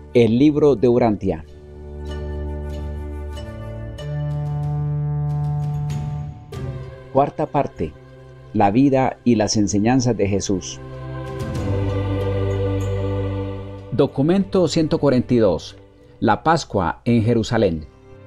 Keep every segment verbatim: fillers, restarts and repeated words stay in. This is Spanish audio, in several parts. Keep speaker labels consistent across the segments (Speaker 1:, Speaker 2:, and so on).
Speaker 1: El libro de Urantia. Cuarta parte. La vida y las enseñanzas de Jesús. Documento ciento cuarenta y dos. La Pascua en Jerusalén.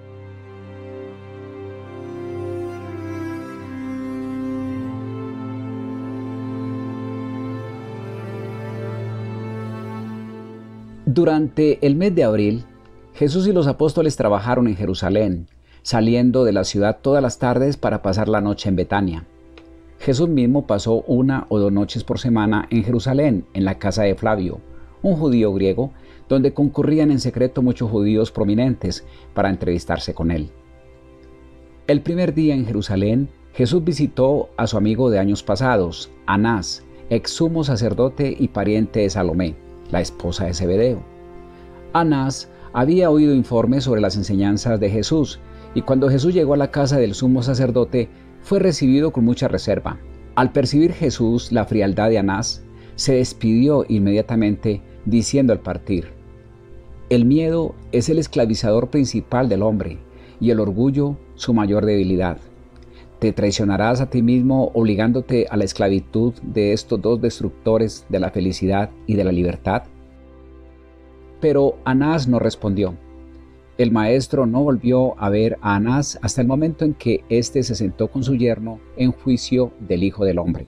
Speaker 1: Durante el mes de abril, Jesús y los apóstoles trabajaron en Jerusalén, saliendo de la ciudad todas las tardes para pasar la noche en Betania. Jesús mismo pasó una o dos noches por semana en Jerusalén, en la casa de Flavio, un judío griego, donde concurrían en secreto muchos judíos prominentes para entrevistarse con él. El primer día en Jerusalén, Jesús visitó a su amigo de años pasados, Anás, ex sumo sacerdote y pariente de Salomé, la esposa de Zebedeo. Anás había oído informes sobre las enseñanzas de Jesús, y cuando Jesús llegó a la casa del sumo sacerdote, fue recibido con mucha reserva. Al percibir Jesús la frialdad de Anás, se despidió inmediatamente, diciendo al partir: «El miedo es el esclavizador principal del hombre, y el orgullo su mayor debilidad. ¿Te traicionarás a ti mismo obligándote a la esclavitud de estos dos destructores de la felicidad y de la libertad?» Pero Anás no respondió. El maestro no volvió a ver a Anás hasta el momento en que éste se sentó con su yerno en juicio del Hijo del Hombre.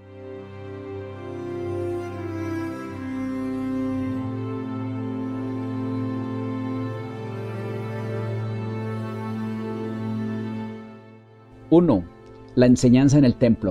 Speaker 1: uno. La enseñanza en el templo.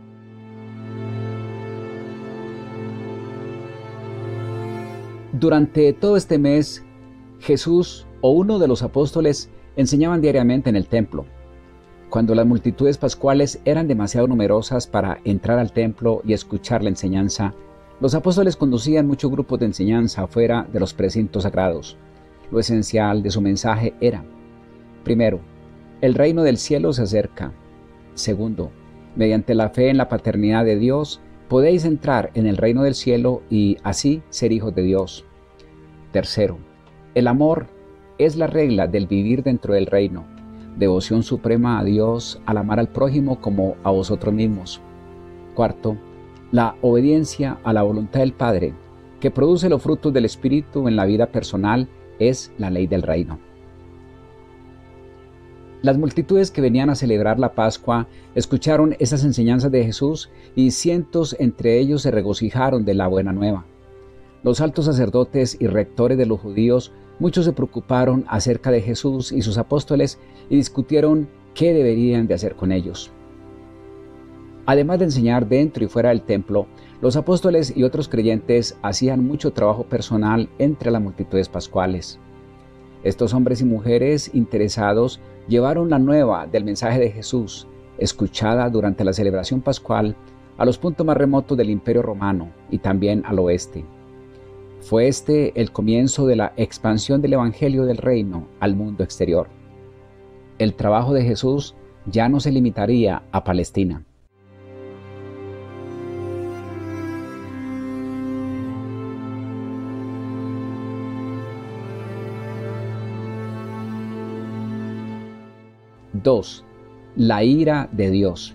Speaker 1: Durante todo este mes, Jesús o uno de los apóstoles enseñaban diariamente en el templo. Cuando las multitudes pascuales eran demasiado numerosas para entrar al templo y escuchar la enseñanza, los apóstoles conducían muchos grupos de enseñanza afuera de los precintos sagrados. Lo esencial de su mensaje era: primero, el reino del cielo se acerca. Segundo, mediante la fe en la paternidad de Dios, podéis entrar en el reino del cielo y así ser hijos de Dios. Tercero, el amor es la regla del vivir dentro del reino, devoción suprema a Dios al amar al prójimo como a vosotros mismos. Cuarto, la obediencia a la voluntad del Padre, que produce los frutos del Espíritu en la vida personal, es la ley del reino. Las multitudes que venían a celebrar la Pascua escucharon esas enseñanzas de Jesús y cientos entre ellos se regocijaron de la buena nueva. Los altos sacerdotes y rectores de los judíos, muchos se preocuparon acerca de Jesús y sus apóstoles y discutieron qué deberían de hacer con ellos. Además de enseñar dentro y fuera del templo, los apóstoles y otros creyentes hacían mucho trabajo personal entre las multitudes pascuales. Estos hombres y mujeres interesados llevaron la nueva del mensaje de Jesús, escuchada durante la celebración pascual, a los puntos más remotos del Imperio Romano y también al oeste. Fue este el comienzo de la expansión del Evangelio del Reino al mundo exterior. El trabajo de Jesús ya no se limitaría a Palestina. dos. La ira de Dios.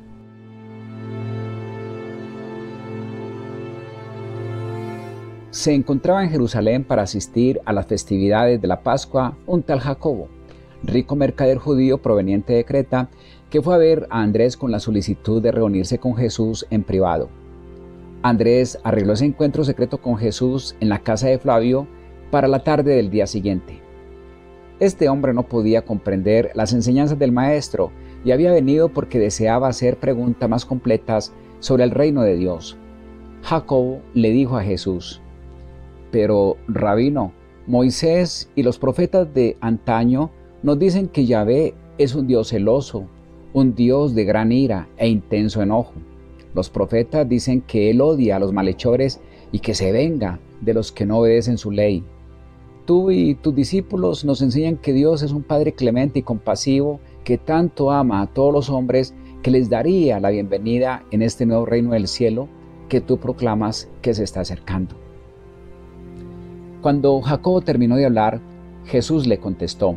Speaker 1: Se encontraba en Jerusalén para asistir a las festividades de la Pascua un tal Jacobo, rico mercader judío proveniente de Creta, que fue a ver a Andrés con la solicitud de reunirse con Jesús en privado. Andrés arregló ese encuentro secreto con Jesús en la casa de Flavio para la tarde del día siguiente. Este hombre no podía comprender las enseñanzas del maestro y había venido porque deseaba hacer preguntas más completas sobre el reino de Dios. Jacobo le dijo a Jesús: «Pero, rabino, Moisés y los profetas de antaño nos dicen que Yahvé es un Dios celoso, un Dios de gran ira e intenso enojo. Los profetas dicen que Él odia a los malhechores y que se venga de los que no obedecen su ley. Tú y tus discípulos nos enseñan que Dios es un Padre clemente y compasivo que tanto ama a todos los hombres que les daría la bienvenida en este nuevo reino del cielo que tú proclamas que se está acercando». Cuando Jacobo terminó de hablar, Jesús le contestó: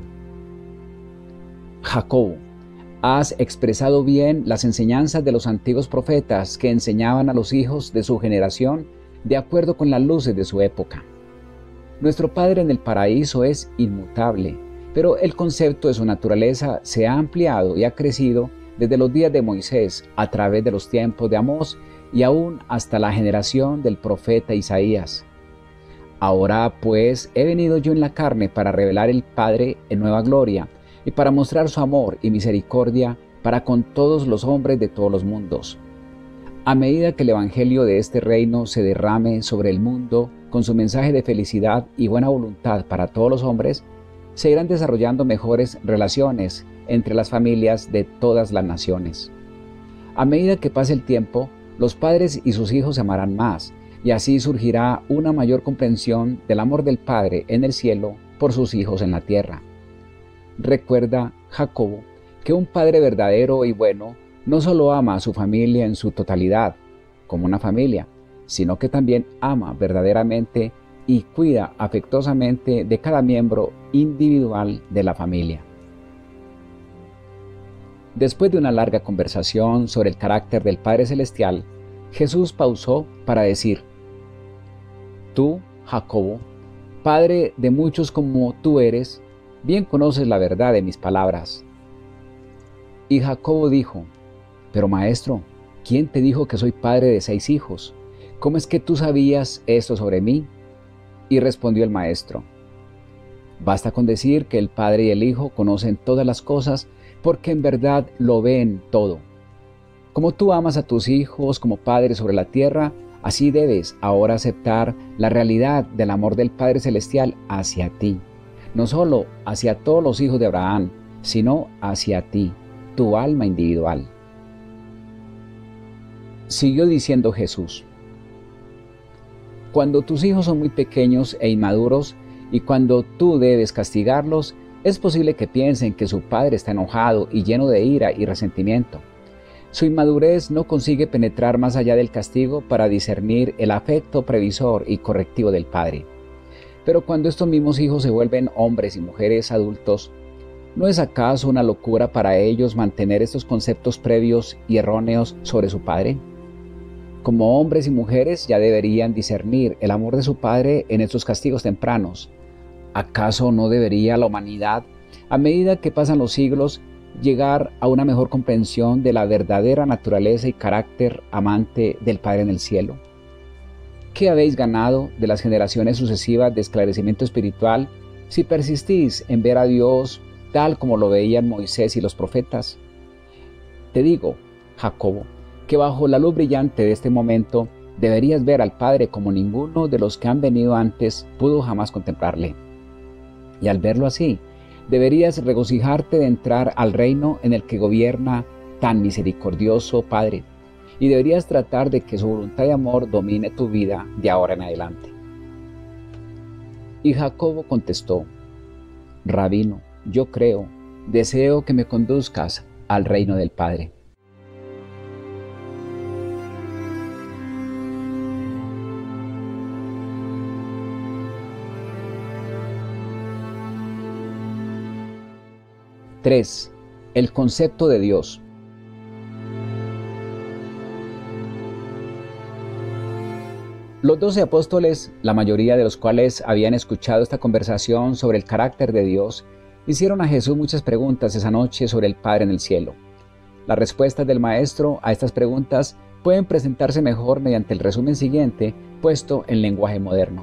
Speaker 1: Jacobo, has expresado bien las enseñanzas de los antiguos profetas que enseñaban a los hijos de su generación de acuerdo con las luces de su época. Nuestro Padre en el paraíso es inmutable, pero el concepto de su naturaleza se ha ampliado y ha crecido desde los días de Moisés a través de los tiempos de Amós y aún hasta la generación del profeta Isaías. Ahora pues he venido yo en la carne para revelar el Padre en nueva gloria y para mostrar su amor y misericordia para con todos los hombres de todos los mundos. A medida que el evangelio de este reino se derrame sobre el mundo con su mensaje de felicidad y buena voluntad para todos los hombres, se irán desarrollando mejores relaciones entre las familias de todas las naciones. A medida que pase el tiempo, los padres y sus hijos se amarán más, y así surgirá una mayor comprensión del amor del Padre en el cielo por sus hijos en la tierra. Recuerda, Jacobo, que un padre verdadero y bueno no solo ama a su familia en su totalidad, como una familia, sino que también ama verdaderamente y cuida afectuosamente de cada miembro individual de la familia. Después de una larga conversación sobre el carácter del Padre Celestial, Jesús pausó para decir: Tú, Jacobo, padre de muchos como tú eres, bien conoces la verdad de mis palabras. Y Jacobo dijo: Pero maestro, ¿quién te dijo que soy padre de seis hijos? ¿Cómo es que tú sabías esto sobre mí? Y respondió el maestro: Basta con decir que el Padre y el Hijo conocen todas las cosas, porque en verdad lo ven todo. Como tú amas a tus hijos como Padre sobre la tierra, así debes ahora aceptar la realidad del amor del Padre Celestial hacia ti, no solo hacia todos los hijos de Abraham, sino hacia ti, tu alma individual. Siguió diciendo Jesús: Cuando tus hijos son muy pequeños e inmaduros, y cuando tú debes castigarlos, es posible que piensen que su padre está enojado y lleno de ira y resentimiento. Su inmadurez no consigue penetrar más allá del castigo para discernir el afecto previsor y correctivo del padre. Pero cuando estos mismos hijos se vuelven hombres y mujeres adultos, ¿no es acaso una locura para ellos mantener estos conceptos previos y erróneos sobre su padre? Como hombres y mujeres ya deberían discernir el amor de su padre en estos castigos tempranos. ¿Acaso no debería la humanidad, a medida que pasan los siglos, llegar a una mejor comprensión de la verdadera naturaleza y carácter amante del Padre en el cielo? ¿Qué habéis ganado de las generaciones sucesivas de esclarecimiento espiritual si persistís en ver a Dios tal como lo veían Moisés y los profetas? Te digo, Jacobo, que bajo la luz brillante de este momento deberías ver al Padre como ninguno de los que han venido antes pudo jamás contemplarle. Y al verlo así, deberías regocijarte de entrar al reino en el que gobierna tan misericordioso Padre, y deberías tratar de que su voluntad de amor domine tu vida de ahora en adelante. Y Jacobo contestó: Rabino, yo creo, deseo que me conduzcas al reino del Padre. tres. El concepto de Dios. Los doce apóstoles, la mayoría de los cuales habían escuchado esta conversación sobre el carácter de Dios, hicieron a Jesús muchas preguntas esa noche sobre el Padre en el cielo. Las respuestas del Maestro a estas preguntas pueden presentarse mejor mediante el resumen siguiente, puesto en lenguaje moderno.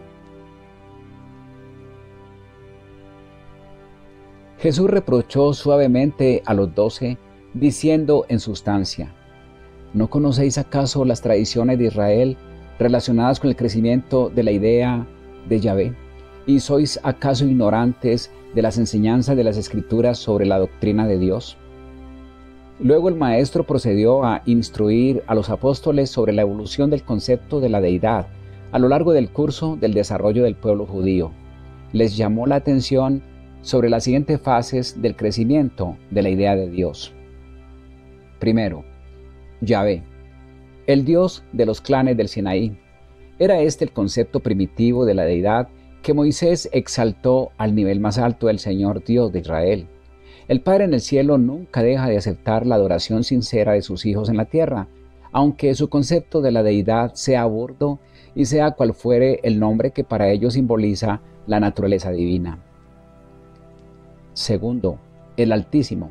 Speaker 1: Jesús reprochó suavemente a los doce, diciendo en sustancia: ¿No conocéis acaso las tradiciones de Israel relacionadas con el crecimiento de la idea de Yahvé? ¿Y sois acaso ignorantes de las enseñanzas de las Escrituras sobre la doctrina de Dios? Luego el Maestro procedió a instruir a los apóstoles sobre la evolución del concepto de la deidad a lo largo del curso del desarrollo del pueblo judío. Les llamó la atención sobre las siguientes fases del crecimiento de la idea de Dios. Primero, Yahvé, el Dios de los clanes del Sinaí. Era este el concepto primitivo de la deidad que Moisés exaltó al nivel más alto del Señor Dios de Israel. El Padre en el cielo nunca deja de aceptar la adoración sincera de sus hijos en la tierra, aunque su concepto de la deidad sea burdo y sea cual fuere el nombre que para ellos simboliza la naturaleza divina. Segundo, el Altísimo.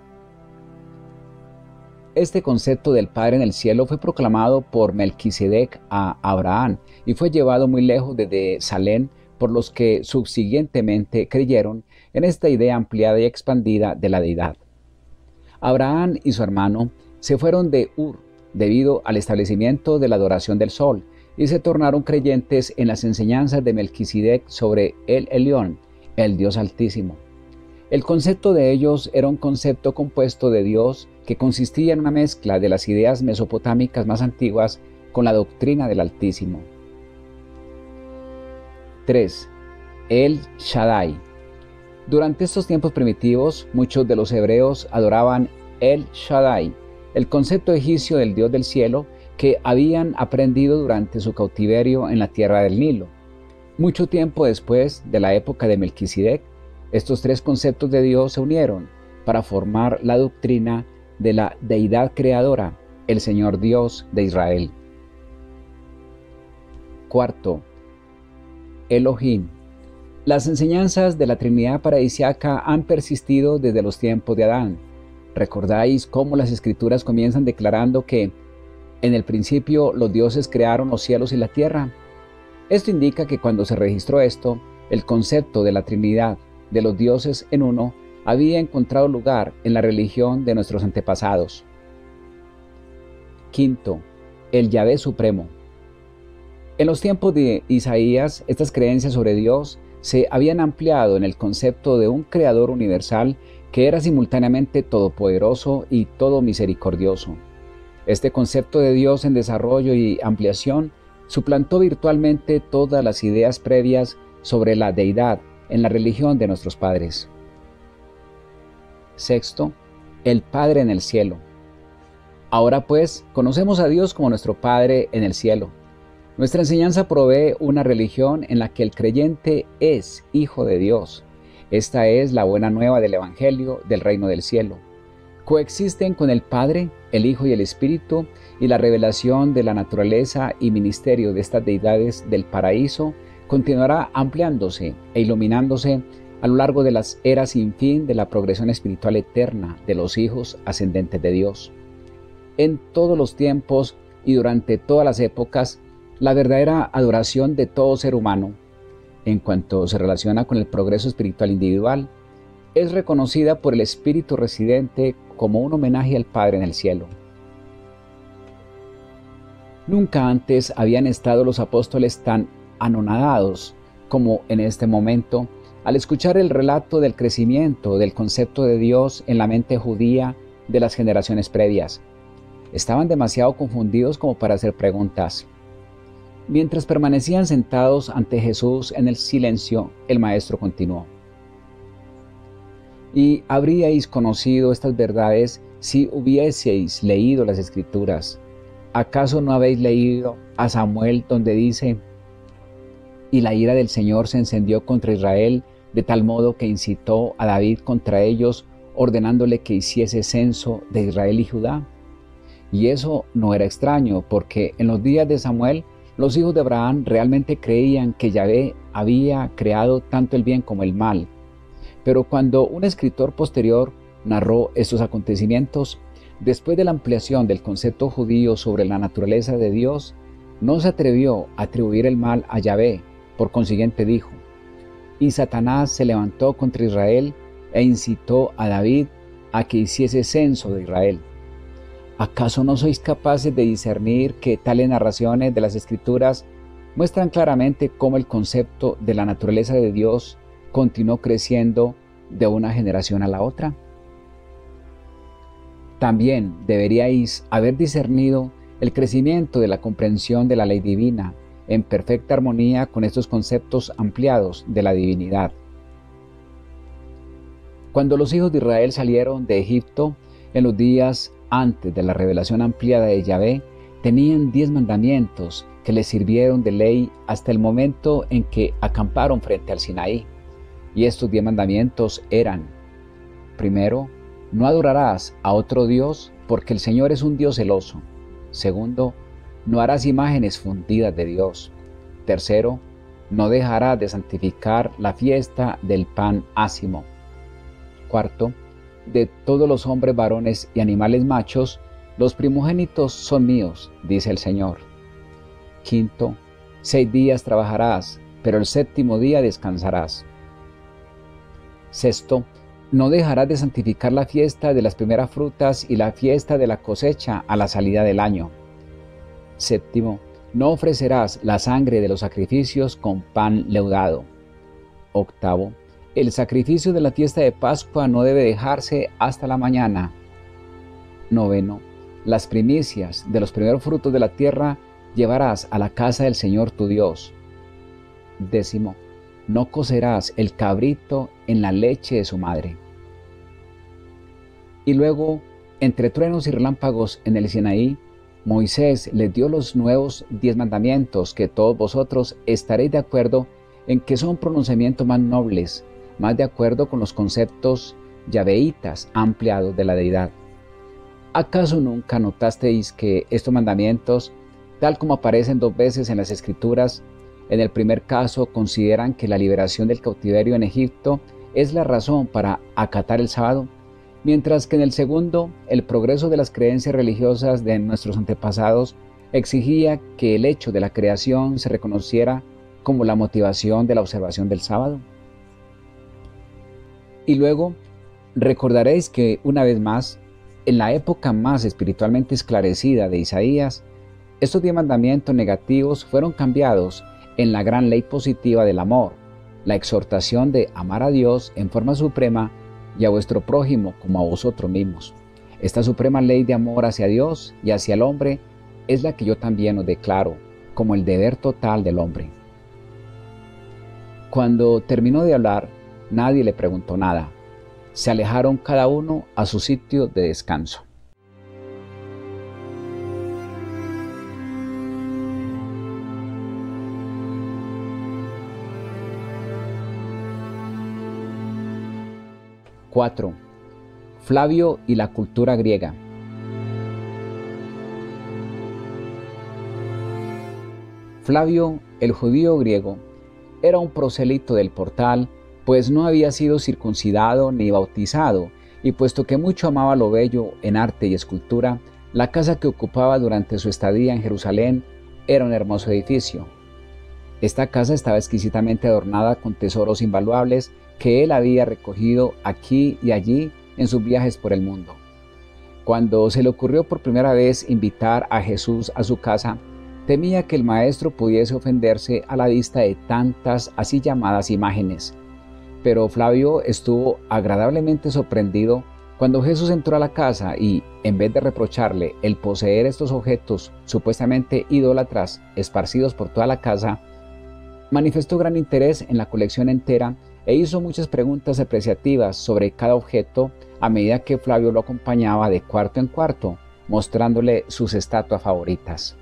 Speaker 1: Este concepto del Padre en el cielo fue proclamado por Melquisedec a Abraham y fue llevado muy lejos desde Salem por los que subsiguientemente creyeron en esta idea ampliada y expandida de la deidad. Abraham y su hermano se fueron de Ur debido al establecimiento de la adoración del sol y se tornaron creyentes en las enseñanzas de Melquisedec sobre el Elión, el Dios Altísimo. El concepto de ellos era un concepto compuesto de Dios que consistía en una mezcla de las ideas mesopotámicas más antiguas con la doctrina del Altísimo. tres. El Shaddai. Durante estos tiempos primitivos, muchos de los hebreos adoraban el Shaddai, el concepto egipcio del Dios del cielo que habían aprendido durante su cautiverio en la tierra del Nilo. Mucho tiempo después de la época de Melquisedec, estos tres conceptos de Dios se unieron para formar la doctrina de la deidad creadora, el Señor Dios de Israel. Cuarto, Elohim. Las enseñanzas de la Trinidad paradisíaca han persistido desde los tiempos de Adán. ¿Recordáis cómo las Escrituras comienzan declarando que en el principio los dioses crearon los cielos y la tierra? Esto indica que cuando se registró esto, el concepto de la Trinidad, de los dioses en uno, había encontrado lugar en la religión de nuestros antepasados. Quinto, el Yahvé Supremo. En los tiempos de Isaías, estas creencias sobre Dios se habían ampliado en el concepto de un Creador universal que era simultáneamente todopoderoso y todo misericordioso. Este concepto de Dios en desarrollo y ampliación suplantó virtualmente todas las ideas previas sobre la deidad en la religión de nuestros padres. Sexto, el Padre en el cielo. Ahora pues, conocemos a Dios como nuestro Padre en el cielo. Nuestra enseñanza provee una religión en la que el creyente es hijo de Dios. Esta es la buena nueva del Evangelio del reino del cielo. Coexisten con el Padre, el Hijo y el Espíritu, y la revelación de la naturaleza y ministerio de estas deidades del paraíso continuará ampliándose e iluminándose a lo largo de las eras sin fin de la progresión espiritual eterna de los hijos ascendentes de Dios. En todos los tiempos y durante todas las épocas, la verdadera adoración de todo ser humano, en cuanto se relaciona con el progreso espiritual individual, es reconocida por el Espíritu residente como un homenaje al Padre en el cielo. Nunca antes habían estado los apóstoles tan anonadados como en este momento al escuchar el relato del crecimiento del concepto de Dios en la mente judía de las generaciones previas. Estaban demasiado confundidos como para hacer preguntas. Mientras permanecían sentados ante Jesús en el silencio, el Maestro continuó: Y habríais conocido estas verdades si hubieseis leído las Escrituras. ¿Acaso no habéis leído a Samuel donde dice: Y la ira del Señor se encendió contra Israel, de tal modo que incitó a David contra ellos, ordenándole que hiciese censo de Israel y Judá? Y eso no era extraño, porque en los días de Samuel, los hijos de Abraham realmente creían que Yahvé había creado tanto el bien como el mal. Pero cuando un escritor posterior narró estos acontecimientos, después de la ampliación del concepto judío sobre la naturaleza de Dios, no se atrevió a atribuir el mal a Yahvé. Por consiguiente dijo: Y Satanás se levantó contra Israel e incitó a David a que hiciese censo de Israel. ¿Acaso no sois capaces de discernir que tales narraciones de las Escrituras muestran claramente cómo el concepto de la naturaleza de Dios continuó creciendo de una generación a la otra? También deberíais haber discernido el crecimiento de la comprensión de la ley divina en perfecta armonía con estos conceptos ampliados de la divinidad. Cuando los hijos de Israel salieron de Egipto en los días antes de la revelación ampliada de Yahvé, tenían diez mandamientos que les sirvieron de ley hasta el momento en que acamparon frente al Sinaí. Y estos diez mandamientos eran: primero, no adorarás a otro Dios, porque el Señor es un Dios celoso. Segundo, no harás imágenes fundidas de Dios. Tercero, no dejarás de santificar la fiesta del pan ácimo. Cuarto, de todos los hombres varones y animales machos, los primogénitos son míos, dice el Señor. Quinto, seis días trabajarás, pero el séptimo día descansarás. Sexto, no dejarás de santificar la fiesta de las primeras frutas y la fiesta de la cosecha a la salida del año. Séptimo, no ofrecerás la sangre de los sacrificios con pan leudado. Octavo, el sacrificio de la fiesta de Pascua no debe dejarse hasta la mañana. Noveno, las primicias de los primeros frutos de la tierra llevarás a la casa del Señor tu Dios. Décimo, no cocerás el cabrito en la leche de su madre. Y luego, entre truenos y relámpagos en el Sinaí, Moisés les dio los nuevos diez mandamientos, que todos vosotros estaréis de acuerdo en que son pronunciamientos más nobles, más de acuerdo con los conceptos yahveítas ampliados de la deidad. ¿Acaso nunca notasteis que estos mandamientos, tal como aparecen dos veces en las Escrituras, en el primer caso consideran que la liberación del cautiverio en Egipto es la razón para acatar el sábado, mientras que en el segundo, el progreso de las creencias religiosas de nuestros antepasados exigía que el hecho de la creación se reconociera como la motivación de la observación del sábado? Y luego, recordaréis que, una vez más, en la época más espiritualmente esclarecida de Isaías, estos diez mandamientos negativos fueron cambiados en la gran ley positiva del amor, la exhortación de amar a Dios en forma suprema y a vuestro prójimo como a vosotros mismos. Esta suprema ley de amor hacia Dios y hacia el hombre es la que yo también os declaro como el deber total del hombre. Cuando terminó de hablar, nadie le preguntó nada. Se alejaron cada uno a su sitio de descanso. cuatro. Flavio y la cultura griega. Flavio, el judío griego, era un prosélito del Portal, pues no había sido circuncidado ni bautizado, y puesto que mucho amaba lo bello en arte y escultura, la casa que ocupaba durante su estadía en Jerusalén era un hermoso edificio. Esta casa estaba exquisitamente adornada con tesoros invaluables que él había recogido aquí y allí en sus viajes por el mundo. Cuando se le ocurrió por primera vez invitar a Jesús a su casa, temía que el maestro pudiese ofenderse a la vista de tantas así llamadas imágenes. Pero Flavio estuvo agradablemente sorprendido cuando Jesús entró a la casa y, en vez de reprocharle el poseer estos objetos supuestamente idólatras esparcidos por toda la casa, manifestó gran interés en la colección entera e hizo muchas preguntas apreciativas sobre cada objeto a medida que Flavio lo acompañaba de cuarto en cuarto, mostrándole sus estatuas favoritas.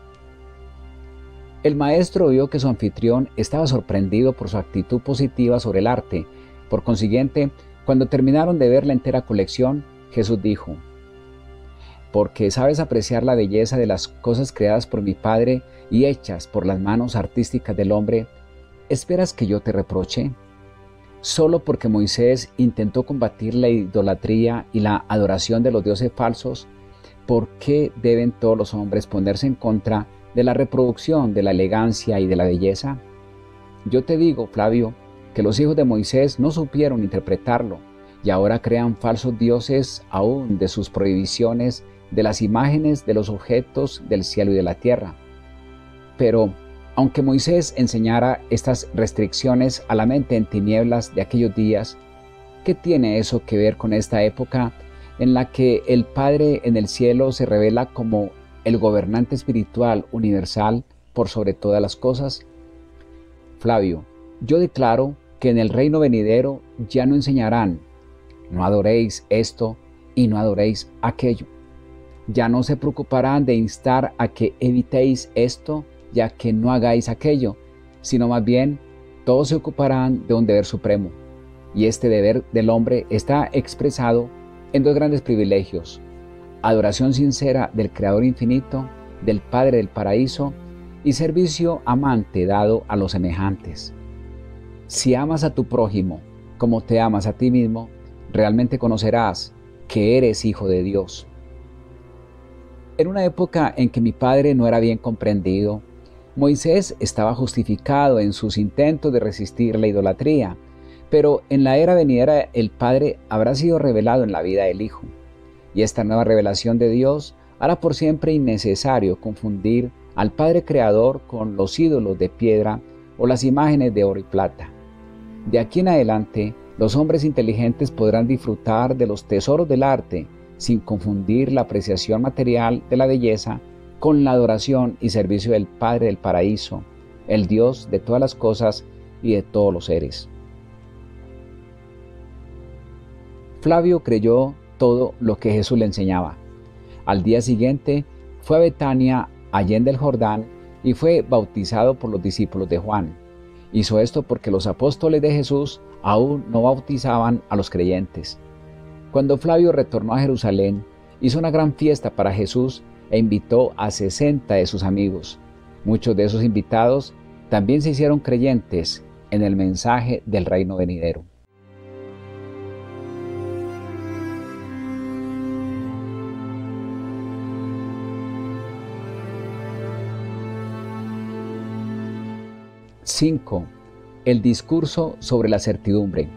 Speaker 1: El maestro vio que su anfitrión estaba sorprendido por su actitud positiva sobre el arte. Por consiguiente, cuando terminaron de ver la entera colección, Jesús dijo: «Porque sabes apreciar la belleza de las cosas creadas por mi Padre y hechas por las manos artísticas del hombre, ¿esperas que yo te reproche? Solo porque Moisés intentó combatir la idolatría y la adoración de los dioses falsos, ¿por qué deben todos los hombres ponerse en contra de la reproducción de la elegancia y de la belleza? Yo te digo, Flavio, que los hijos de Moisés no supieron interpretarlo y ahora crean falsos dioses aún de sus prohibiciones de las imágenes de los objetos del cielo y de la tierra. Pero aunque Moisés enseñara estas restricciones a la mente en tinieblas de aquellos días, ¿qué tiene eso que ver con esta época en la que el Padre en el cielo se revela como el gobernante espiritual universal por sobre todas las cosas? Flavio, yo declaro que en el reino venidero ya no enseñarán: no adoréis esto y no adoréis aquello. Ya no se preocuparán de instar a que evitéis esto, ya que no hagáis aquello, sino más bien todos se ocuparán de un deber supremo. Y este deber del hombre está expresado en dos grandes privilegios: adoración sincera del Creador infinito, del Padre del paraíso, y servicio amante dado a los semejantes. Si amas a tu prójimo como te amas a ti mismo, realmente conocerás que eres hijo de Dios. En una época en que mi padre no era bien comprendido, Moisés estaba justificado en sus intentos de resistir la idolatría, pero en la era venidera el Padre habrá sido revelado en la vida del Hijo, y esta nueva revelación de Dios hará por siempre innecesario confundir al Padre Creador con los ídolos de piedra o las imágenes de oro y plata. De aquí en adelante, los hombres inteligentes podrán disfrutar de los tesoros del arte sin confundir la apreciación material de la belleza con la adoración y servicio del Padre del paraíso, el Dios de todas las cosas y de todos los seres. Flavio creyó todo lo que Jesús le enseñaba. Al día siguiente fue a Betania, allende el Jordán, y fue bautizado por los discípulos de Juan. Hizo esto porque los apóstoles de Jesús aún no bautizaban a los creyentes. Cuando Flavio retornó a Jerusalén, hizo una gran fiesta para Jesús e invitó a sesenta de sus amigos. Muchos de esos invitados también se hicieron creyentes en el mensaje del reino venidero. cinco. El discurso sobre la certidumbre.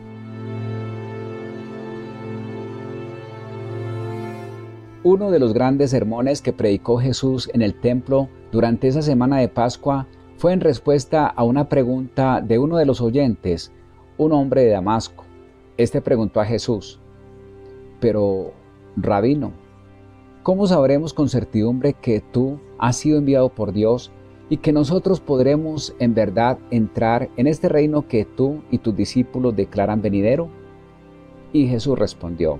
Speaker 1: Uno de los grandes sermones que predicó Jesús en el templo durante esa semana de Pascua fue en respuesta a una pregunta de uno de los oyentes, un hombre de Damasco. Este preguntó a Jesús: «Pero, Rabino, ¿cómo sabremos con certidumbre que tú has sido enviado por Dios y que nosotros podremos en verdad entrar en este reino que tú y tus discípulos declaran venidero?» Y Jesús respondió: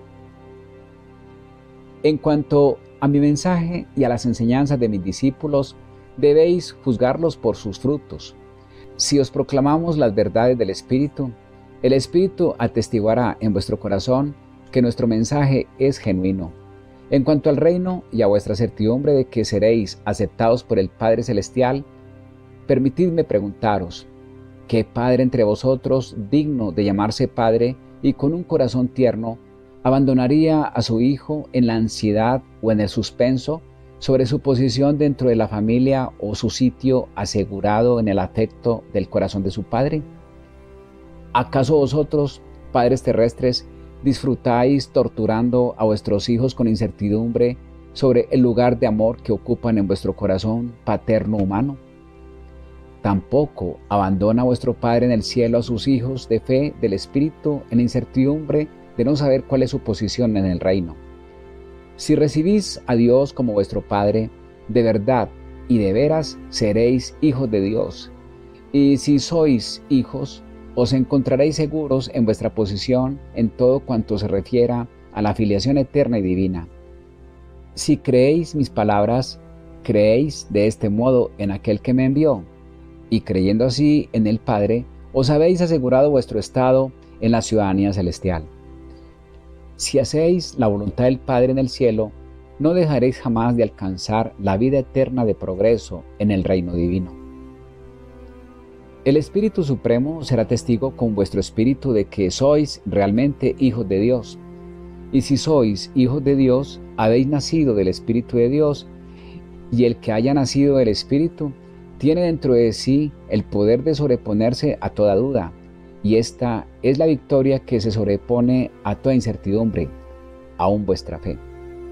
Speaker 1: «En cuanto a mi mensaje y a las enseñanzas de mis discípulos, debéis juzgarlos por sus frutos. Si os proclamamos las verdades del Espíritu, el Espíritu atestiguará en vuestro corazón que nuestro mensaje es genuino. En cuanto al reino y a vuestra certidumbre de que seréis aceptados por el Padre Celestial, permitidme preguntaros: ¿qué padre entre vosotros, digno de llamarse padre y con un corazón tierno, abandonaría a su hijo en la ansiedad o en el suspenso sobre su posición dentro de la familia o su sitio asegurado en el afecto del corazón de su padre? ¿Acaso vosotros, padres terrestres, disfrutáis torturando a vuestros hijos con incertidumbre sobre el lugar de amor que ocupan en vuestro corazón paterno humano? Tampoco abandona vuestro Padre en el cielo a sus hijos de fe del Espíritu en incertidumbre de no saber cuál es su posición en el reino. Si recibís a Dios como vuestro Padre, de verdad y de veras seréis hijos de Dios. Y si sois hijos, os encontraréis seguros en vuestra posición en todo cuanto se refiera a la filiación eterna y divina. Si creéis mis palabras, creéis de este modo en aquel que me envió, y creyendo así en el Padre, os habéis asegurado vuestro estado en la ciudadanía celestial. Si hacéis la voluntad del Padre en el cielo, no dejaréis jamás de alcanzar la vida eterna de progreso en el reino divino. El Espíritu Supremo será testigo con vuestro espíritu de que sois realmente hijos de Dios. Y si sois hijos de Dios, habéis nacido del Espíritu de Dios, y el que haya nacido del Espíritu tiene dentro de sí el poder de sobreponerse a toda duda, y esta es la victoria que se sobrepone a toda incertidumbre, aun vuestra fe.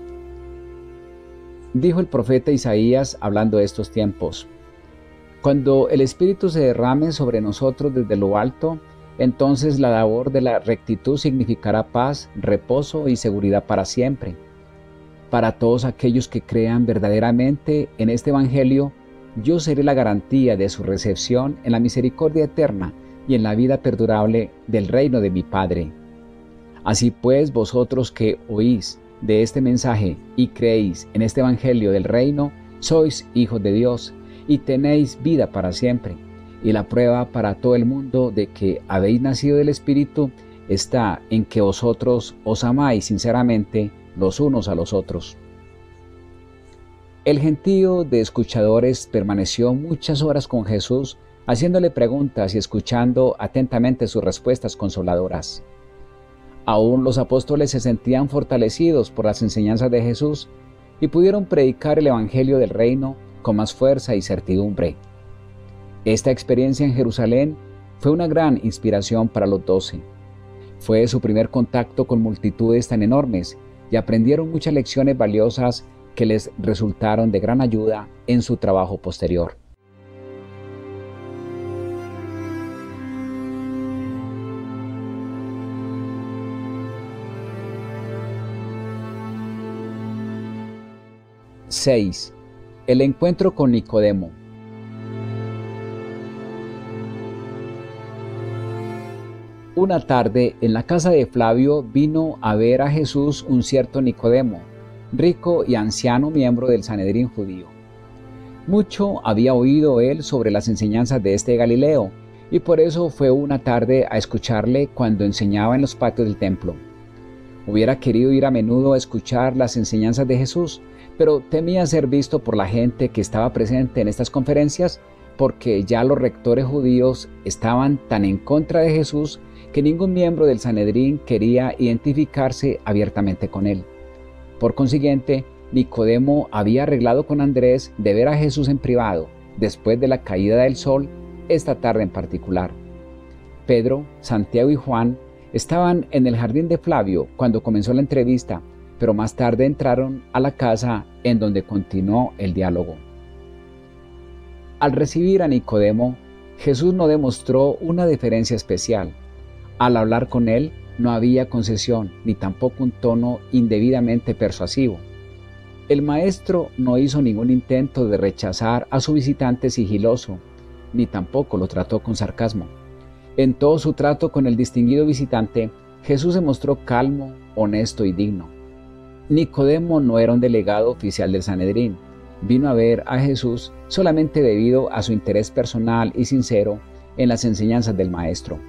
Speaker 1: Dijo el profeta Isaías hablando de estos tiempos: cuando el Espíritu se derrame sobre nosotros desde lo alto, entonces la labor de la rectitud significará paz, reposo y seguridad para siempre. Para todos aquellos que crean verdaderamente en este Evangelio, yo seré la garantía de su recepción en la misericordia eterna y en la vida perdurable del reino de mi Padre. Así pues, vosotros que oís de este mensaje y creéis en este evangelio del reino, sois hijos de Dios y tenéis vida para siempre. Y la prueba para todo el mundo de que habéis nacido del Espíritu está en que vosotros os amáis sinceramente los unos a los otros. El gentío de escuchadores permaneció muchas horas con Jesús, haciéndole preguntas y escuchando atentamente sus respuestas consoladoras. Aún los apóstoles se sentían fortalecidos por las enseñanzas de Jesús y pudieron predicar el evangelio del reino con más fuerza y certidumbre. Esta experiencia en Jerusalén fue una gran inspiración para los doce. Fue su primer contacto con multitudes tan enormes y aprendieron muchas lecciones valiosas que les resultaron de gran ayuda en su trabajo posterior. seis. El encuentro con Nicodemo. Una tarde, en la casa de Flavio, vino a ver a Jesús un cierto Nicodemo, rico y anciano miembro del Sanedrín judío. Mucho había oído él sobre las enseñanzas de este Galileo, y por eso fue una tarde a escucharle cuando enseñaba en los patios del templo. Hubiera querido ir a menudo a escuchar las enseñanzas de Jesús, pero temía ser visto por la gente que estaba presente en estas conferencias, porque ya los rectores judíos estaban tan en contra de Jesús que ningún miembro del Sanedrín quería identificarse abiertamente con él. Por consiguiente, Nicodemo había arreglado con Andrés de ver a Jesús en privado, después de la caída del sol, esta tarde en particular. Pedro, Santiago y Juan estaban en el jardín de Flavio cuando comenzó la entrevista, pero más tarde entraron a la casa en donde continuó el diálogo. Al recibir a Nicodemo, Jesús no demostró una deferencia especial. Al hablar con él no había concesión ni tampoco un tono indebidamente persuasivo. El maestro no hizo ningún intento de rechazar a su visitante sigiloso, ni tampoco lo trató con sarcasmo. En todo su trato con el distinguido visitante, Jesús se mostró calmo, honesto y digno. Nicodemo no era un delegado oficial del Sanedrín. Vino a ver a Jesús solamente debido a su interés personal y sincero en las enseñanzas del Maestro.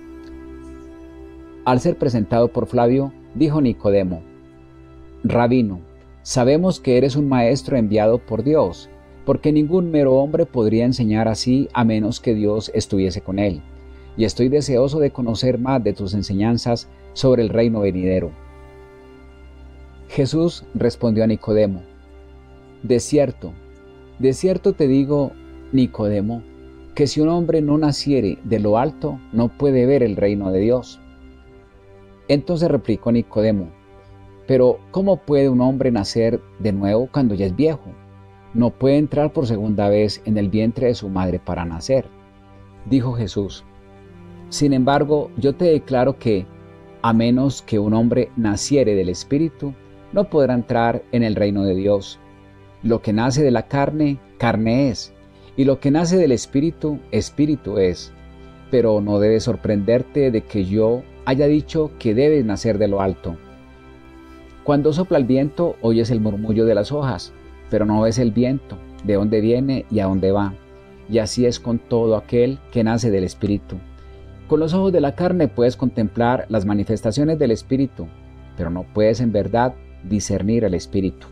Speaker 1: Al ser presentado por Flavio, dijo Nicodemo: «Rabino, sabemos que eres un maestro enviado por Dios, porque ningún mero hombre podría enseñar así a menos que Dios estuviese con él, y estoy deseoso de conocer más de tus enseñanzas sobre el reino venidero». Jesús respondió a Nicodemo: «De cierto, de cierto te digo, Nicodemo, que si un hombre no naciere de lo alto, no puede ver el reino de Dios». Entonces replicó Nicodemo: «Pero ¿cómo puede un hombre nacer de nuevo cuando ya es viejo? No puede entrar por segunda vez en el vientre de su madre para nacer». Dijo Jesús: «Sin embargo, yo te declaro que, a menos que un hombre naciere del Espíritu, no podrá entrar en el reino de Dios. Lo que nace de la carne, carne es, y lo que nace del Espíritu, Espíritu es. Pero no debes sorprenderte de que yo haya dicho que debes nacer de lo alto. Cuando sopla el viento, oyes el murmullo de las hojas, pero no ves el viento, de dónde viene y a dónde va. Y así es con todo aquel que nace del Espíritu. Con los ojos de la carne puedes contemplar las manifestaciones del Espíritu, pero no puedes en verdad discernir el Espíritu».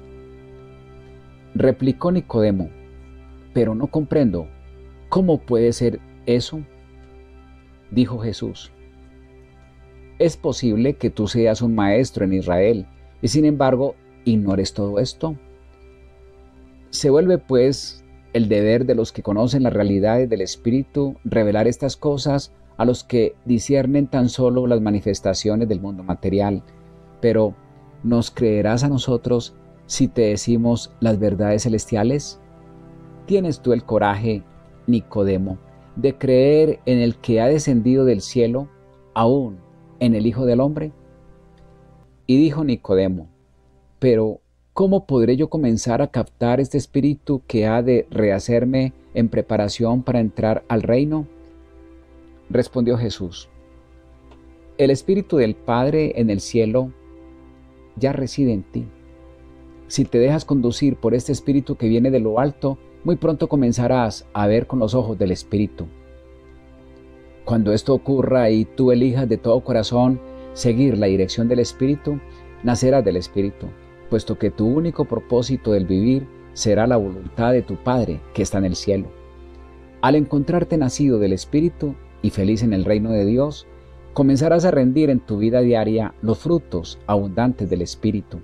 Speaker 1: Replicó Nicodemo: «Pero no comprendo, ¿cómo puede ser eso?». Dijo Jesús: «¿Es posible que tú seas un maestro en Israel y sin embargo ignores todo esto? Se vuelve pues el deber de los que conocen las realidades del Espíritu revelar estas cosas a los que disciernen tan solo las manifestaciones del mundo material, pero ¿nos creerás a nosotros si te decimos las verdades celestiales? ¿Tienes tú el coraje, Nicodemo, de creer en el que ha descendido del cielo, aún en el Hijo del Hombre?» Y dijo Nicodemo: «Pero, ¿cómo podré yo comenzar a captar este espíritu que ha de rehacerme en preparación para entrar al reino?» Respondió Jesús: «El Espíritu del Padre en el cielo ya reside en ti. Si te dejas conducir por este Espíritu que viene de lo alto, muy pronto comenzarás a ver con los ojos del Espíritu. Cuando esto ocurra y tú elijas de todo corazón seguir la dirección del Espíritu, nacerás del Espíritu, puesto que tu único propósito del vivir será la voluntad de tu Padre que está en el cielo. Al encontrarte nacido del Espíritu y feliz en el reino de Dios, comenzarás a rendir en tu vida diaria los frutos abundantes del Espíritu.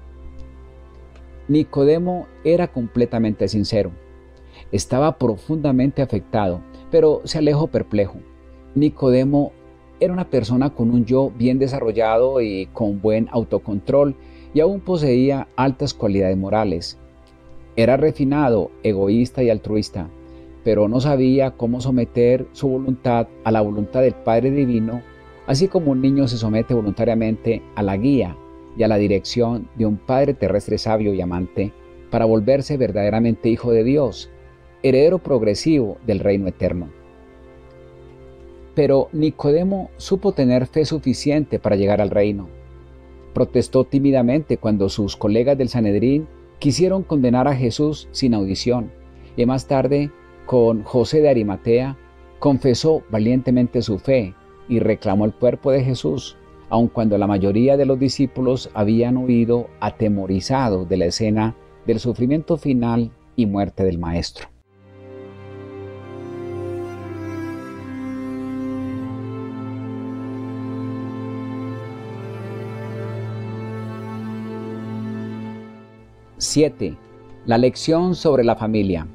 Speaker 1: Nicodemo era completamente sincero. Estaba profundamente afectado, pero se alejó perplejo. Nicodemo era una persona con un yo bien desarrollado y con buen autocontrol, y aún poseía altas cualidades morales. Era refinado, egoísta y altruista, pero no sabía cómo someter su voluntad a la voluntad del Padre Divino, así como un niño se somete voluntariamente a la guía y a la dirección de un Padre terrestre sabio y amante para volverse verdaderamente hijo de Dios, heredero progresivo del reino eterno. Pero Nicodemo supo tener fe suficiente para llegar al reino. Protestó tímidamente cuando sus colegas del Sanedrín quisieron condenar a Jesús sin audición, y más tarde, con José de Arimatea, confesó valientemente su fe y reclamó el cuerpo de Jesús, aun cuando la mayoría de los discípulos habían huido atemorizados de la escena del sufrimiento final y muerte del Maestro. siete. La lección sobre la familia.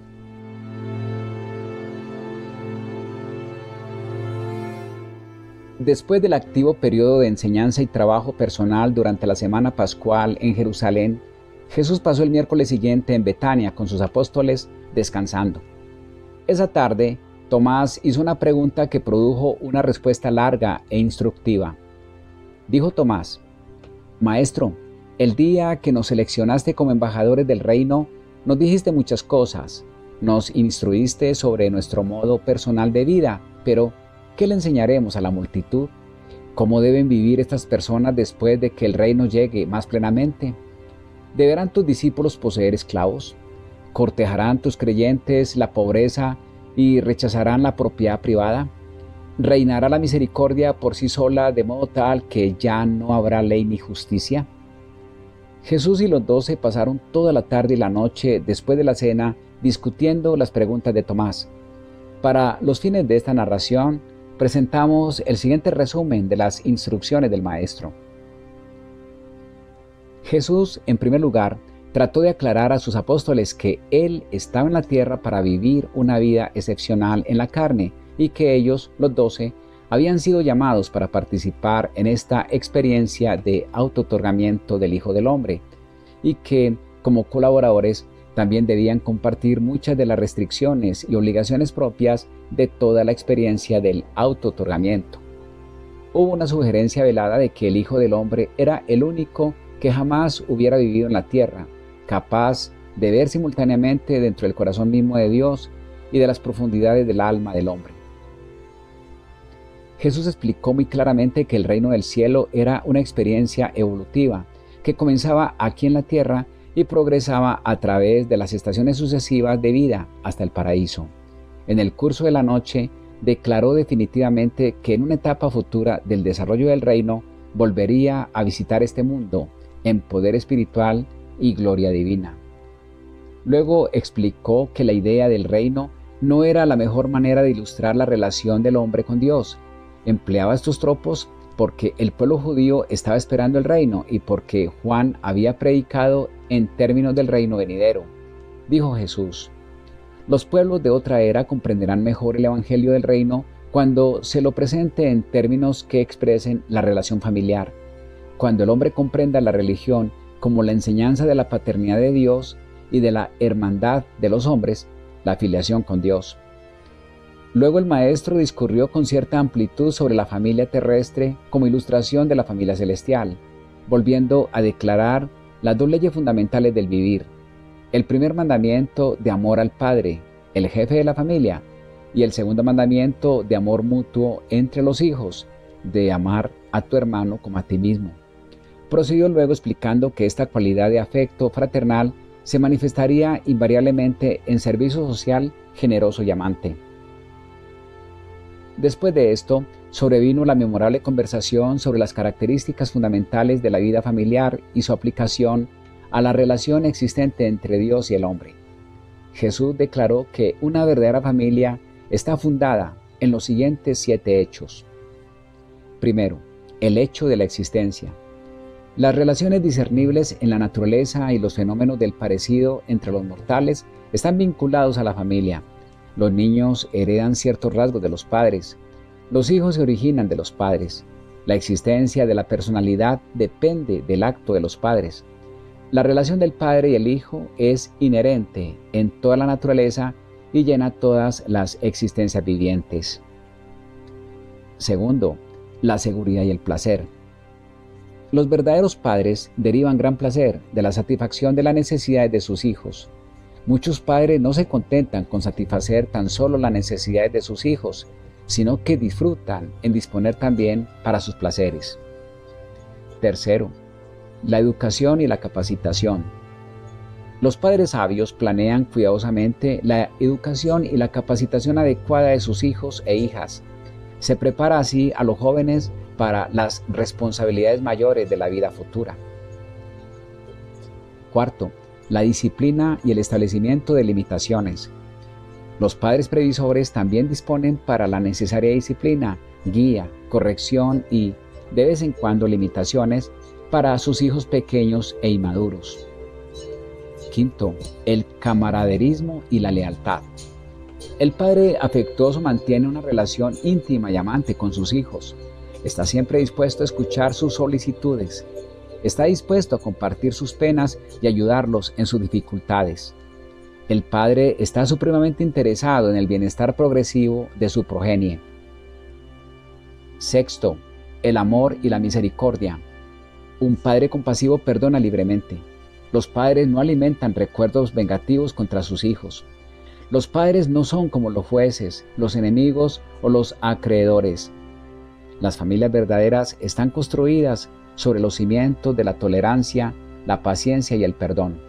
Speaker 1: Después del activo periodo de enseñanza y trabajo personal durante la semana pascual en Jerusalén, Jesús pasó el miércoles siguiente en Betania con sus apóstoles descansando. Esa tarde, Tomás hizo una pregunta que produjo una respuesta larga e instructiva. Dijo Tomás: «Maestro, el día que nos seleccionaste como embajadores del reino, nos dijiste muchas cosas, nos instruiste sobre nuestro modo personal de vida, pero ¿qué le enseñaremos a la multitud? ¿Cómo deben vivir estas personas después de que el reino llegue más plenamente? ¿Deberán tus discípulos poseer esclavos? ¿Cortejarán tus creyentes la pobreza y rechazarán la propiedad privada? ¿Reinará la misericordia por sí sola de modo tal que ya no habrá ley ni justicia?» Jesús y los doce pasaron toda la tarde y la noche después de la cena discutiendo las preguntas de Tomás. Para los fines de esta narración, presentamos el siguiente resumen de las instrucciones del Maestro. Jesús, en primer lugar, trató de aclarar a sus apóstoles que Él estaba en la tierra para vivir una vida excepcional en la carne y que ellos, los doce, habían sido llamados para participar en esta experiencia de auto-otorgamiento del Hijo del Hombre y que, como colaboradores, también debían compartir muchas de las restricciones y obligaciones propias de toda la experiencia del auto-otorgamiento. Hubo una sugerencia velada de que el Hijo del Hombre era el único que jamás hubiera vivido en la tierra, capaz de ver simultáneamente dentro del corazón mismo de Dios y de las profundidades del alma del hombre. Jesús explicó muy claramente que el reino del cielo era una experiencia evolutiva que comenzaba aquí en la tierra y progresaba a través de las estaciones sucesivas de vida hasta el paraíso. En el curso de la noche, declaró definitivamente que en una etapa futura del desarrollo del reino volvería a visitar este mundo en poder espiritual y gloria divina. Luego explicó que la idea del reino no era la mejor manera de ilustrar la relación del hombre con Dios. Empleaba estos tropos porque el pueblo judío estaba esperando el reino y porque Juan había predicado en términos del reino venidero. Dijo Jesús: «Los pueblos de otra era comprenderán mejor el evangelio del reino cuando se lo presente en términos que expresen la relación familiar. Cuando el hombre comprenda la religión como la enseñanza de la paternidad de Dios y de la hermandad de los hombres, la filiación con Dios». Luego el Maestro discurrió con cierta amplitud sobre la familia terrestre como ilustración de la familia celestial, volviendo a declarar las dos leyes fundamentales del vivir: el primer mandamiento de amor al Padre, el jefe de la familia, y el segundo mandamiento de amor mutuo entre los hijos, de amar a tu hermano como a ti mismo. Prosiguió luego explicando que esta cualidad de afecto fraternal se manifestaría invariablemente en servicio social generoso y amante. Después de esto, sobrevino la memorable conversación sobre las características fundamentales de la vida familiar y su aplicación a la relación existente entre Dios y el hombre. Jesús declaró que una verdadera familia está fundada en los siguientes siete hechos. Primero, el hecho de la existencia. Las relaciones discernibles en la naturaleza y los fenómenos del parecido entre los mortales están vinculados a la familia. Los niños heredan ciertos rasgos de los padres. Los hijos se originan de los padres. La existencia de la personalidad depende del acto de los padres. La relación del padre y el hijo es inherente en toda la naturaleza y llena todas las existencias vivientes. Segundo, la seguridad y el placer. Los verdaderos padres derivan gran placer de la satisfacción de las necesidades de sus hijos. Muchos padres no se contentan con satisfacer tan solo las necesidades de sus hijos, sino que disfrutan en disponer también para sus placeres. Tercero, la educación y la capacitación. Los padres sabios planean cuidadosamente la educación y la capacitación adecuada de sus hijos e hijas. Se prepara así a los jóvenes para las responsabilidades mayores de la vida futura. Cuarto, la disciplina y el establecimiento de limitaciones. Los padres previsores también disponen para la necesaria disciplina, guía, corrección y, de vez en cuando, limitaciones para sus hijos pequeños e inmaduros. Quinto, el camaraderismo y la lealtad. El padre afectuoso mantiene una relación íntima y amante con sus hijos. Está siempre dispuesto a escuchar sus solicitudes. Está dispuesto a compartir sus penas y ayudarlos en sus dificultades. El padre está supremamente interesado en el bienestar progresivo de su progenie. Sexto, el amor y la misericordia. Un padre compasivo perdona libremente. Los padres no alimentan recuerdos vengativos contra sus hijos. Los padres no son como los jueces, los enemigos o los acreedores. Las familias verdaderas están construidas sobre los cimientos de la tolerancia, la paciencia y el perdón.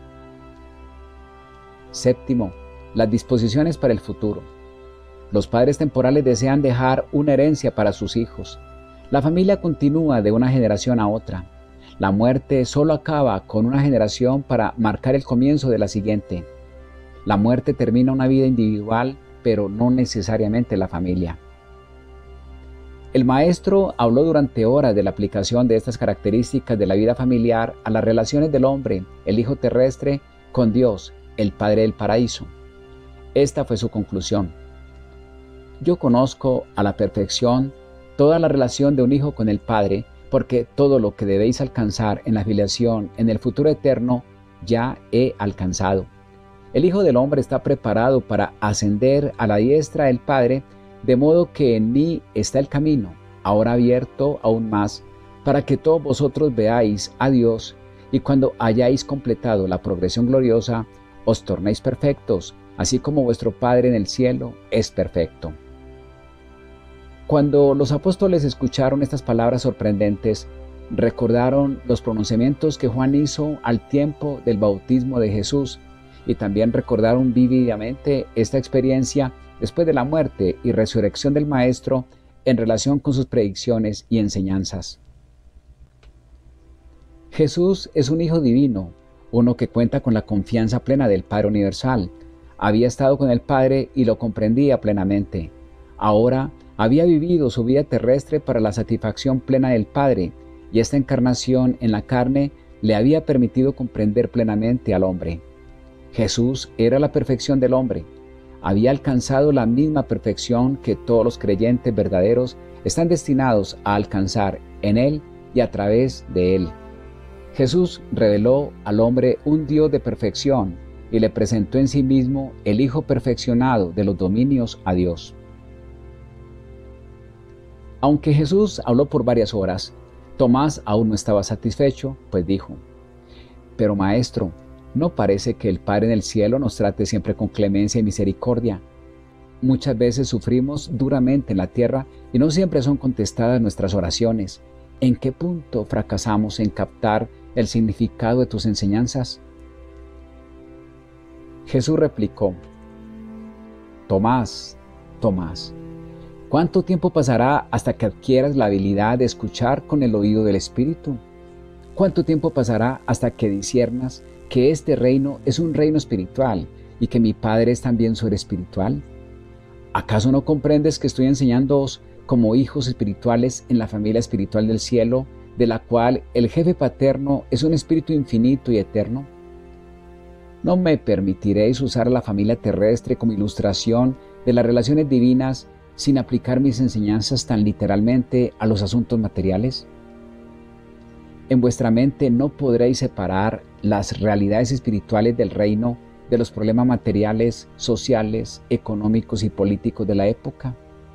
Speaker 1: Séptimo, las disposiciones para el futuro. Los padres temporales desean dejar una herencia para sus hijos. La familia continúa de una generación a otra. La muerte solo acaba con una generación para marcar el comienzo de la siguiente. La muerte termina una vida individual, pero no necesariamente la familia. El maestro habló durante horas de la aplicación de estas características de la vida familiar a las relaciones del hombre, el hijo terrestre, con Dios, el Padre del paraíso. Esta fue su conclusión. Yo conozco a la perfección toda la relación de un hijo con el Padre, porque todo lo que debéis alcanzar en la filiación en el futuro eterno, ya he alcanzado. El Hijo del Hombre está preparado para ascender a la diestra del Padre, de modo que en mí está el camino, ahora abierto aún más, para que todos vosotros veáis a Dios, y cuando hayáis completado la progresión gloriosa, os tornéis perfectos, así como vuestro Padre en el cielo es perfecto. Cuando los apóstoles escucharon estas palabras sorprendentes, recordaron los pronunciamientos que Juan hizo al tiempo del bautismo de Jesús, y también recordaron vívidamente esta experiencia después de la muerte y resurrección del Maestro en relación con sus predicciones y enseñanzas. Jesús es un Hijo divino, uno que cuenta con la confianza plena del Padre Universal. Había estado con el Padre y lo comprendía plenamente. Ahora había vivido su vida terrestre para la satisfacción plena del Padre, y esta encarnación en la carne le había permitido comprender plenamente al hombre. Jesús era la perfección del hombre. Había alcanzado la misma perfección que todos los creyentes verdaderos están destinados a alcanzar en Él y a través de Él. Jesús reveló al hombre un Dios de perfección y le presentó en sí mismo el Hijo perfeccionado de los dominios a Dios. Aunque Jesús habló por varias horas, Tomás aún no estaba satisfecho, pues dijo: «Pero Maestro, ¿no parece que el Padre en el cielo nos trate siempre con clemencia y misericordia? Muchas veces sufrimos duramente en la tierra y no siempre son contestadas nuestras oraciones. ¿En qué punto fracasamos en captar el significado de tus enseñanzas? Jesús replicó: Tomás, Tomás, ¿cuánto tiempo pasará hasta que adquieras la habilidad de escuchar con el oído del Espíritu? ¿Cuánto tiempo pasará hasta que disciernas que este reino es un reino espiritual y que mi Padre es también su espiritual? ¿Acaso no comprendes que estoy enseñándoos como hijos espirituales en la familia espiritual del cielo, de la cual el jefe paterno es un espíritu infinito y eterno? No me permitiréis usar a la familia terrestre como ilustración de las relaciones divinas sin aplicar mis enseñanzas tan literalmente a los asuntos materiales. En vuestra mente no podréis separar las realidades espirituales del reino de los problemas materiales, sociales, económicos y políticos de la época.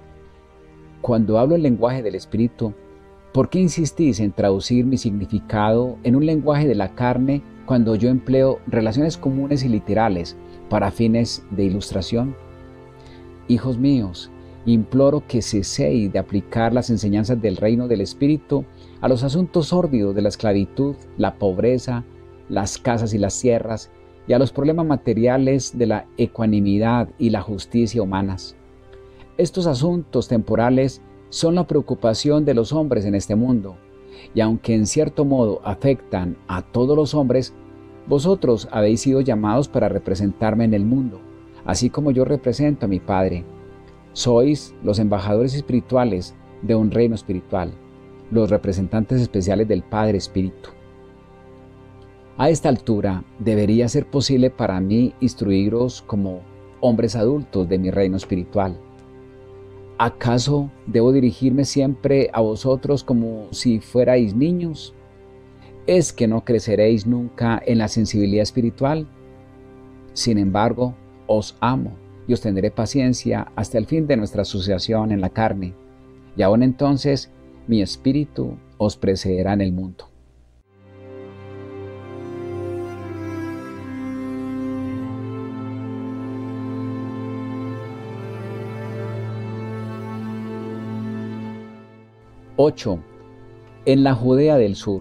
Speaker 1: Cuando hablo el lenguaje del espíritu, ¿por qué insistís en traducir mi significado en un lenguaje de la carne cuando yo empleo relaciones comunes y literales para fines de ilustración? Hijos míos, imploro que ceséis de aplicar las enseñanzas del reino del espíritu a los asuntos sórdidos de la esclavitud, la pobreza, las casas y las tierras, y a los problemas materiales de la ecuanimidad y la justicia humanas. Estos asuntos temporales son la preocupación de los hombres en este mundo, y aunque en cierto modo afectan a todos los hombres, vosotros habéis sido llamados para representarme en el mundo, así como yo represento a mi Padre. Sois los embajadores espirituales de un reino espiritual, los representantes especiales del Padre Espíritu. A esta altura debería ser posible para mí instruiros como hombres adultos de mi reino espiritual. ¿Acaso debo dirigirme siempre a vosotros como si fuerais niños? ¿Es que no creceréis nunca en la sensibilidad espiritual? Sin embargo, os amo y os tendré paciencia hasta el fin de nuestra asociación en la carne, y aún entonces mi espíritu os precederá en el mundo. ocho. En la Judea del Sur.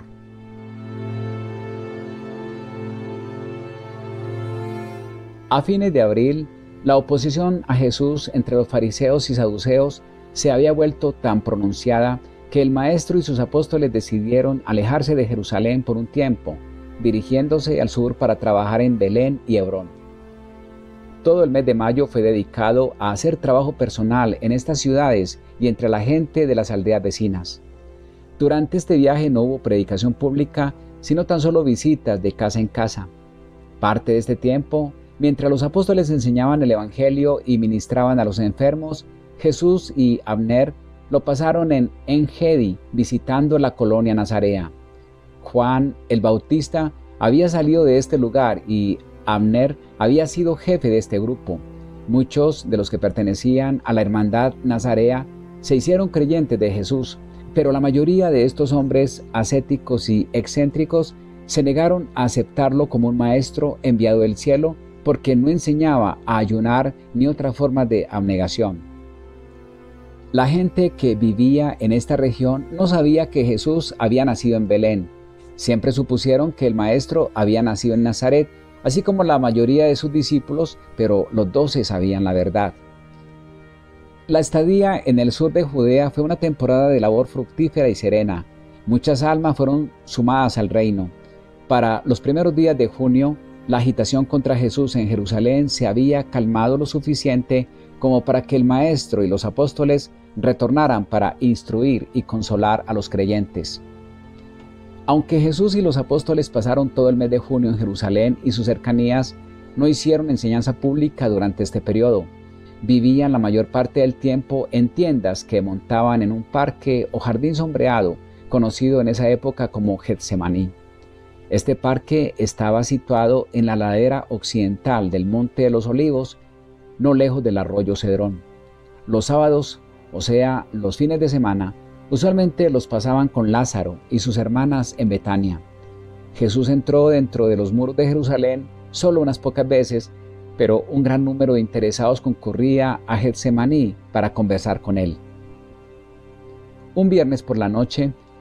Speaker 1: A fines de abril, la oposición a Jesús entre los fariseos y saduceos se había vuelto tan pronunciada que el Maestro y sus apóstoles decidieron alejarse de Jerusalén por un tiempo, dirigiéndose al sur para trabajar en Belén y Hebrón. Todo el mes de mayo fue dedicado a hacer trabajo personal en estas ciudades y entre la gente de las aldeas vecinas. Durante este viaje no hubo predicación pública, sino tan solo visitas de casa en casa. Parte de este tiempo, mientras los apóstoles enseñaban el Evangelio y ministraban a los enfermos, Jesús y Abner lo pasaron en En-Gedi, visitando la colonia nazarea. Juan el Bautista había salido de este lugar y Abner había sido jefe de este grupo. Muchos de los que pertenecían a la hermandad nazarea se hicieron creyentes de Jesús, pero la mayoría de estos hombres ascéticos y excéntricos se negaron a aceptarlo como un maestro enviado del cielo porque no enseñaba a ayunar ni otra forma de abnegación. La gente que vivía en esta región no sabía que Jesús había nacido en Belén. Siempre supusieron que el maestro había nacido en Nazaret, así como la mayoría de sus discípulos, pero los doce sabían la verdad. La estadía en el sur de Judea fue una temporada de labor fructífera y serena. Muchas almas fueron sumadas al reino. Para los primeros días de junio, la agitación contra Jesús en Jerusalén se había calmado lo suficiente como para que el Maestro y los apóstoles retornaran para instruir y consolar a los creyentes. Aunque Jesús y los apóstoles pasaron todo el mes de junio en Jerusalén y sus cercanías, no hicieron enseñanza pública durante este periodo. Vivían la mayor parte del tiempo en tiendas que montaban en un parque o jardín sombreado, conocido en esa época como Getsemaní. Este parque estaba situado en la ladera occidental del Monte de los Olivos, no lejos del arroyo Cedrón. Los sábados, o sea, los fines de semana, usualmente los pasaban con Lázaro y sus hermanas en Betania. Jesús entró dentro de los muros de Jerusalén solo unas pocas veces, pero un gran número de interesados concurría a Getsemaní para conversar con él. Un viernes por la noche,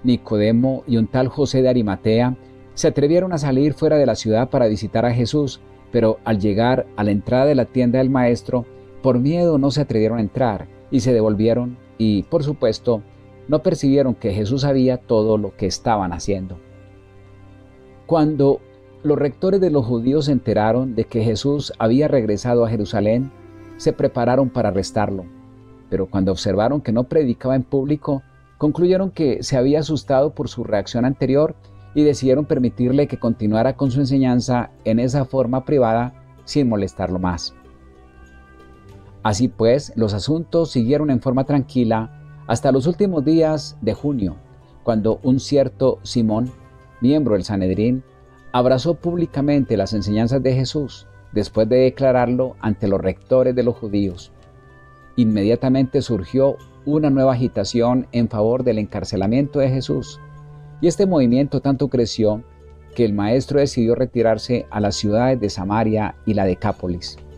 Speaker 1: Nicodemo y un tal José de Arimatea se atrevieron a salir fuera de la ciudad para visitar a Jesús, pero al llegar a la entrada de la tienda del maestro, por miedo no se atrevieron a entrar y se devolvieron y, por supuesto, no percibieron que Jesús sabía todo lo que estaban haciendo. Cuando los rectores de los judíos se enteraron de que Jesús había regresado a Jerusalén, se prepararon para arrestarlo, pero cuando observaron que no predicaba en público, concluyeron que se había asustado por su reacción anterior y decidieron permitirle que continuara con su enseñanza en esa forma privada sin molestarlo más. Así pues, los asuntos siguieron en forma tranquila hasta los últimos días de junio, cuando un cierto Simón, miembro del Sanedrín, abrazó públicamente las enseñanzas de Jesús después de declararlo ante los rectores de los judíos. Inmediatamente surgió una nueva agitación en favor del encarcelamiento de Jesús, y este movimiento tanto creció que el maestro decidió retirarse a las ciudades de Samaria y la Decápolis.